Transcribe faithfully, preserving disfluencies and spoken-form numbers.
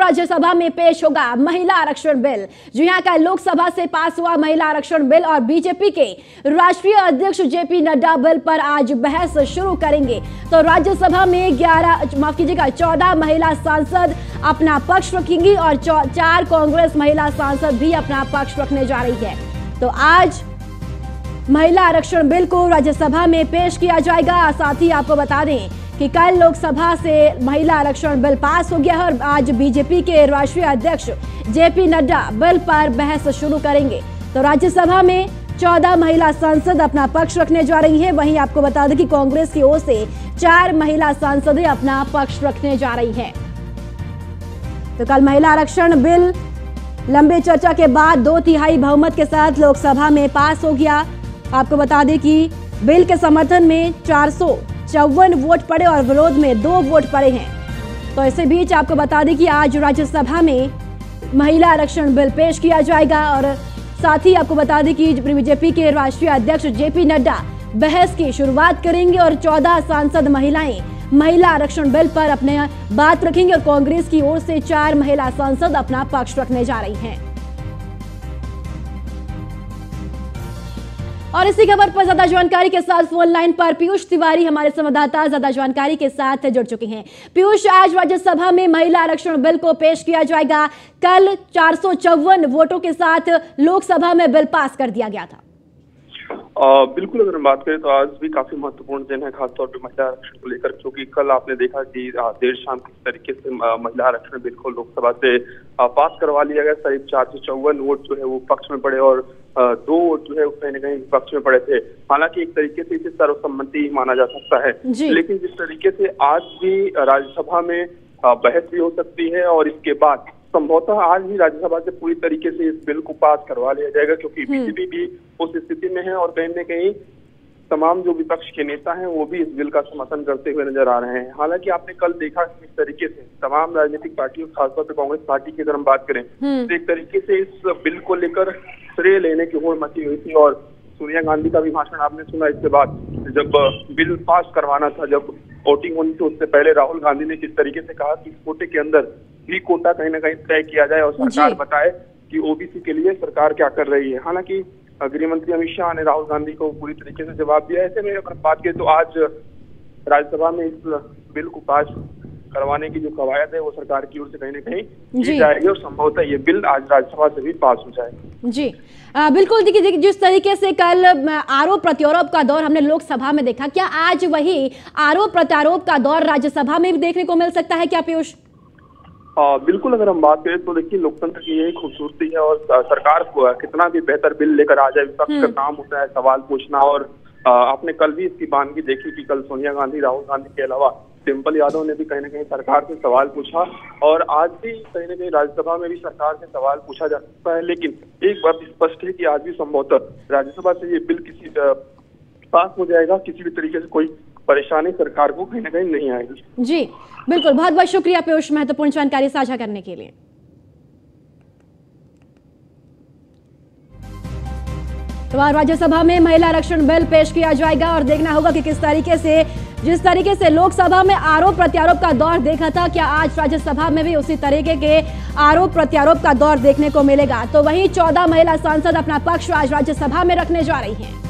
राज्यसभा में पेश होगा महिला आरक्षण बिल। जी हां, कल लोकसभा से पास हुआ महिला आरक्षण बिल और बीजेपी के राष्ट्रीय अध्यक्ष जेपी नड्डा बिल पर आज बहस शुरू करेंगे। तो राज्यसभा में ग्यारह माफ कीजिएगा चौदह महिला सांसद अपना पक्ष रखेंगी और चार कांग्रेस महिला सांसद भी अपना पक्ष रखने जा रही है। तो आज महिला आरक्षण बिल को राज्यसभा में पेश किया जाएगा। साथ ही आपको बता दें कि कल लोकसभा से महिला आरक्षण बिल पास हो गया है और आज बीजेपी के राष्ट्रीय अध्यक्ष जेपी नड्डा बिल पर बहस शुरू करेंगे। तो राज्यसभा में चौदह महिला सांसद अपना पक्ष रखने जा रही हैं। वहीं आपको बता दें कि कांग्रेस की ओर से चार महिला सांसदें अपना पक्ष रखने जा रही हैं। तो कल महिला आरक्षण बिल लंबे चर्चा के बाद दो तिहाई बहुमत के साथ लोकसभा में पास हो गया। आपको बता दें कि बिल के समर्थन में चार सौ चौवन वोट पड़े और विरोध में दो वोट पड़े हैं। तो इसी बीच आपको बता दें कि आज राज्यसभा में महिला आरक्षण बिल पेश किया जाएगा और साथ ही आपको बता दें कि बीजेपी के राष्ट्रीय अध्यक्ष जेपी नड्डा बहस की शुरुआत करेंगे और चौदह सांसद महिलाएं महिला आरक्षण बिल पर अपने बात रखेंगे और कांग्रेस की ओर से चार महिला सांसद अपना पक्ष रखने जा रही हैं। और इसी खबर पर ज्यादा जानकारी के साथ फोन लाइन पर पीयूष तिवारी हमारे संवाददाता ज्यादा जानकारी के साथ जुड़ चुके हैं। पीयूष, आज राज्यसभा में महिला आरक्षण बिल को पेश किया जाएगा। कल चार सौ चौवन वोटों के साथ लोकसभा में बिल पास कर दिया गया था। आ, बिल्कुल, अगर हम बात करें तो आज भी काफी महत्वपूर्ण दिन है, खासतौर पर महिला आरक्षण को लेकर, क्योंकि कल आपने देखा कि देर शाम किस तरीके से महिला आरक्षण बिल को लोकसभा से पास करवा लिया गया। करीब चार सौ चौवन वोट जो है वो पक्ष में पड़े और दो वोट जो है कहीं न कहीं पक्ष में पड़े थे। हालांकि एक तरीके से इसे सर्वसम्मति माना जा सकता है, लेकिन जिस तरीके से आज भी राज्यसभा में बहस भी हो सकती है और इसके बाद संभवतः आज ही राज्यसभा से पूरी तरीके से इस बिल को पास करवा लिया जाएगा, क्योंकि बीजेपी भी उस स्थिति में है और कहीं न कहीं तमाम जो विपक्ष के नेता हैं वो भी इस बिल का समर्थन करते हुए नजर आ रहे हैं। हालांकि आपने कल देखा किस तरीके से तमाम राजनीतिक पार्टियों, खासतौर पर कांग्रेस पार्टी की अगर हम बात करें तो एक तरीके से इस बिल को लेकर श्रेय लेने की होड़ मची हुई थी और सोनिया गांधी का भी भाषण आपने सुना। इसके बाद जब बिल पास करवाना था, जब वोटिंग होनी थी, उससे पहले राहुल गांधी ने जिस तरीके से कहा कि इस कोटे के अंदर भी कोटा कहीं ना कहीं तय किया जाए और सरकार बताए कि ओबीसी के लिए सरकार क्या कर रही है। हालांकि गृह मंत्री अमित शाह ने राहुल गांधी को पूरी तरीके से जवाब दिया। ऐसे में अगर बात करें तो आज राज्यसभा में इस बिल को पास करवाने की जो कवायद है वो सरकार की ओर से कहीं ना कहीं की जाएगी और संभवतः ये बिल आज राज्यसभा से भी पास हो जाएगा। जी आ, बिल्कुल। देखिए, जिस तरीके से कल आरोप प्रत्यारोप का दौर हमने लोकसभा में देखा, क्या आज वही आरोप प्रत्यारोप का दौर राज्यसभा में भी देखने को मिल सकता है क्या पीयूष? आ, बिल्कुल, अगर हम बात करें तो देखिए लोकतंत्र की यही खूबसूरती है और सरकार को कितना भी बेहतर बिल लेकर आ जाए, विपक्ष का काम होता है सवाल पूछना। और आ, आपने कल भी इसकी बानगी देखी कि कल सोनिया गांधी, राहुल गांधी के अलावा डिम्पल यादव ने भी कहीं ना कहीं सरकार से सवाल पूछा और आज भी कहीं ना कहीं राज्यसभा में भी सरकार से सवाल पूछा जा सकता है। लेकिन एक बात स्पष्ट है कि आज भी संभवतः राज्यसभा से ये बिल किसी पास हो जाएगा, किसी भी तरीके से कोई परेशानी सरकार को कहीं ना कहीं नहीं आएगी। जी बिल्कुल, बहुत बहुत शुक्रिया पीयूष, महत्वपूर्ण जानकारी साझा करने के लिए। तो आज राज्यसभा में महिला आरक्षण बिल पेश किया जाएगा और देखना होगा कि किस तरीके से जिस तरीके से लोकसभा में आरोप प्रत्यारोप का दौर देखा था, क्या आज राज्यसभा में भी उसी तरीके के आरोप प्रत्यारोप का दौर देखने को मिलेगा। तो वहीं चौदह महिला सांसद अपना पक्ष आज राज्यसभा में रखने जा रही हैं।